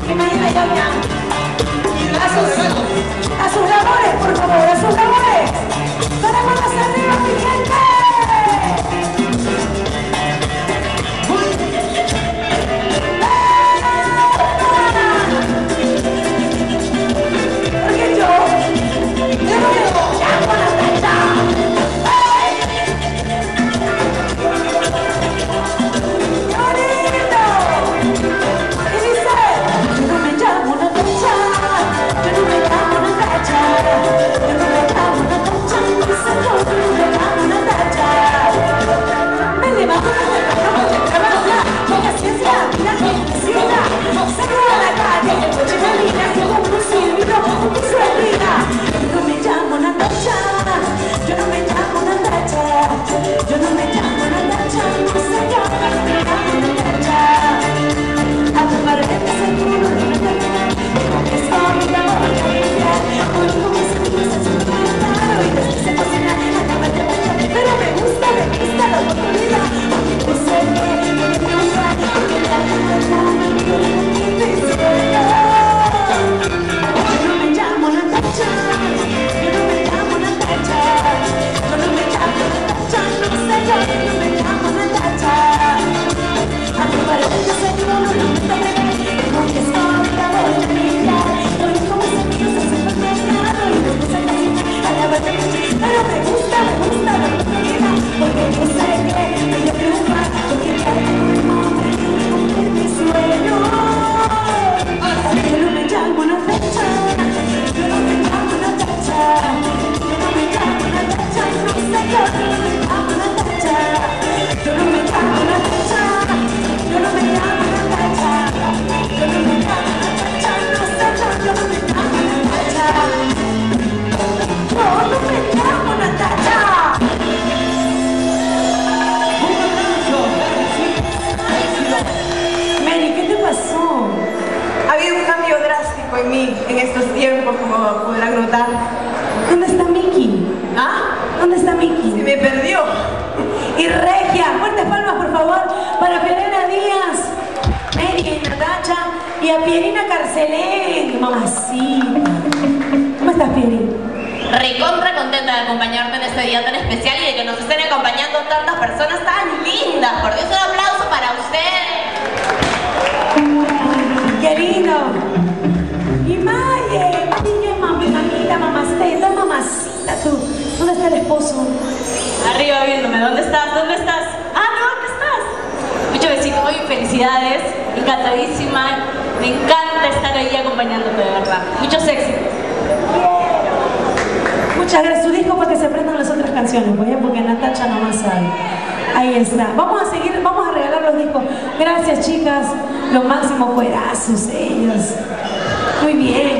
A sus labores, por favor, a sus labores. ¡Con las manos arriba, mi gente! Porque yo tengo que luchar con la fecha. En mí, en estos tiempos, como podrán notar. ¿Dónde está Miki? ¿Ah? ¿Dónde está Miki? Se me perdió. Y Regia, fuertes palmas por favor para Pierina Díaz, Mary, Natacha y a Pierina Carcelén, mamacita. ¿Cómo estás, Pierina? Recontra contenta de acompañarte en este día tan especial y de que nos estén acompañando tantas personas tan lindas. Por Dios, un aplauso para ustedes. ¡Qué lindo! Y Maye, mamita, mamacita, tú. ¿Dónde está el esposo? Arriba viéndome, ¿dónde estás? ¿Dónde estás? Ah, no, ¿dónde estás? Muchos besitos, hoy felicidades, encantadísima. Me encanta estar ahí acompañándote, de verdad. Muchos éxitos. Muchas gracias. Su disco para que se aprendan las otras canciones, pues, porque Natacha nomás sabe. Ahí está. Vamos a seguir, vamos a regalar los discos. Gracias, chicas. Los máximos cuerazos ellos. Muy bien.